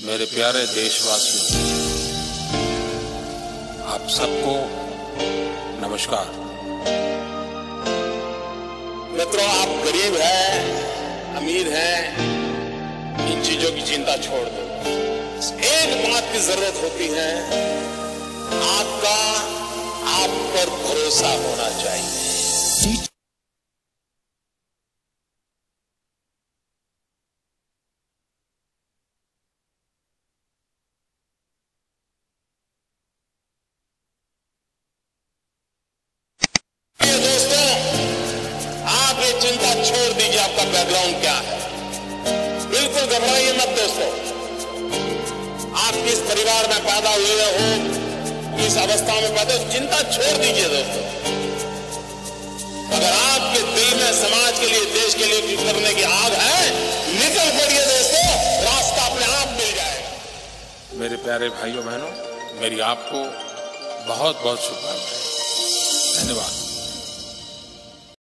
मेरे प्यारे देशवासियों, आप सबको नमस्कार। मित्रों, आप गरीब हैं, अमीर हैं, इन चीजों की चिंता छोड़ दो। एक बात की जरूरत होती है, आपका आप पर भरोसा होना चाहिए। चिंता छोड़ दीजिए, आपका बैकग्राउंड क्या है। बिल्कुल घबराइए मत दोस्तों। आप किस परिवार में पैदा हुए हो, किस अवस्था में पैदा हो, चिंता छोड़ दीजिए दोस्तों। अगर आपके दिल में समाज के लिए, देश के लिए कुछ करने की आग है, निकल पड़िए दोस्तों, रास्ता अपने आप मिल जाएगा। मेरे प्यारे भाइयों बहनों, मेरी आपको बहुत बहुत शुभकामनाएं। धन्यवाद।